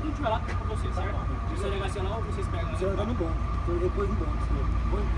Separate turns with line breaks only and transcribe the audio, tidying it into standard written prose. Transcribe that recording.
tudo tiver lá pra você, certo? Se você negacionar, vocês pegam.
Você vai no bom. Depois no bom.